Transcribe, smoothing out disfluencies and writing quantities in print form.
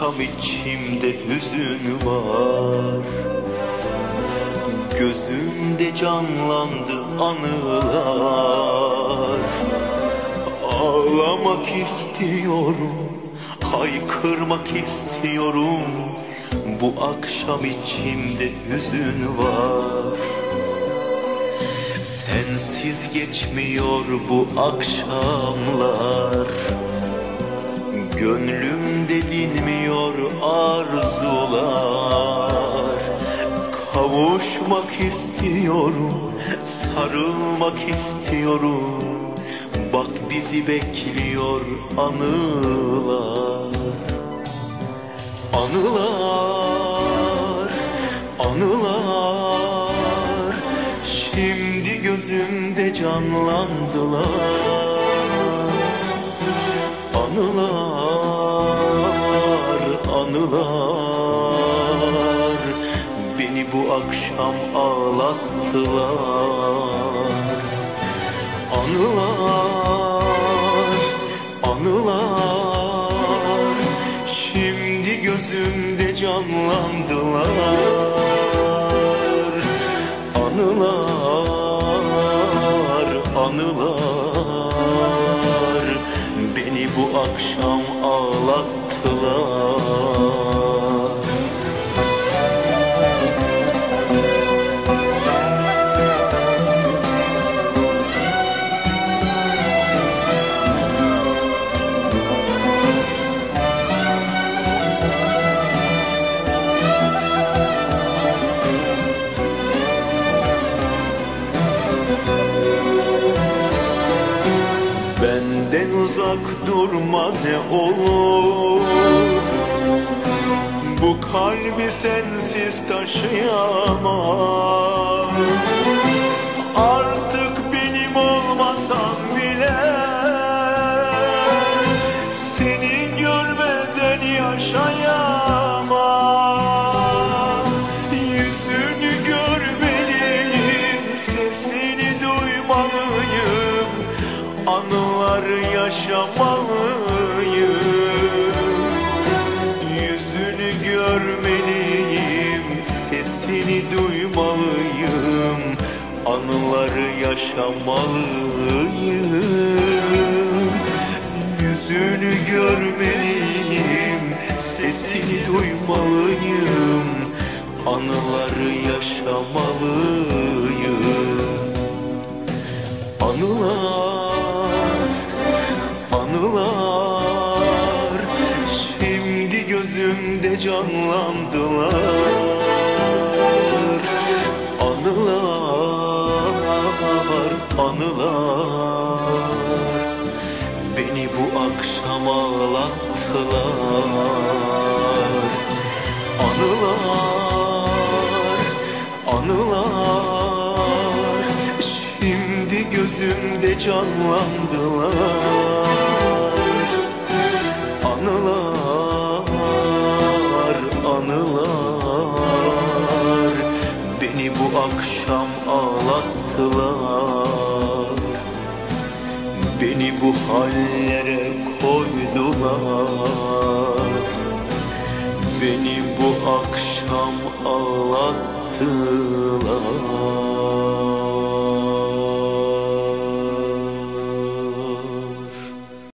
akşam içimde hüzün var. Gözümde canlandı anılar. Ağlamak istiyorum, haykırmak istiyorum. Bu akşam içimde hüzün var. Sensiz geçmiyor bu akşamlar. Gönlümde dinmiyor arzular. Kavuşmak istiyorum, sarılmak istiyorum. Bak bizi bekliyor anılar. Anılar, anılar, şimdi gözümde canlandılar. Anılar, anılar, beni bu akşam ağlattılar. Anılar, anılar, şimdi gözümde canlandılar. Anılar, anılar, beni bu akşam ağlattılar. Benden uzak durma ne olur. Bu kalbi sensiz taşıyamam. Artık benim olmasan bile seni görmeden yaşayamam. Yüzünü görmeliyim, sesini duymalıyım. Anılar yaşamalıyım. Yüzünü görmeliyim, sesini duymalıyım. Anıları yaşamalıyım. Yüzünü görmeliyim, sesini duymalıyım. Anıları yaşamalıyım. Anılar, anılar, şimdi gözümde canlandılar. Anılar, anılar, beni bu akşam ağlattılar. Anılar, anılar, şimdi gözümde canlandılar. Anılar, anılar, beni bu akşam ağlattılar. Beni bu hallere koydular. Beni bu akşam ağlattılar.